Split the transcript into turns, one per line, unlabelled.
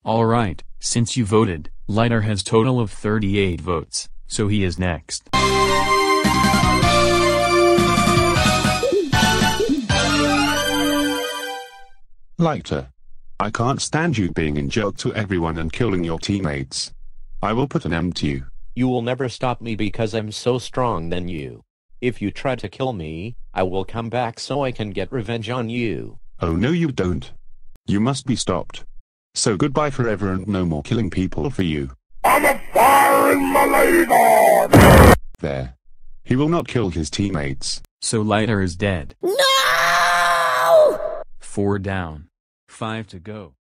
Alright, since you voted, Lighter has total of 38 votes, so he is next.
Lighter. I can't stand you being in jail to everyone and killing your teammates. I will put an end to you.
You will never stop me because I'm so strong than you. If you try to kill me, I will come back so I can get revenge on you.
Oh no you don't. You must be stopped. So goodbye forever and no more killing people for you.
I'm a firing my lady guard!
There. He will not kill his teammates.
So Lighter is dead.
No!
4 down. 5 to go.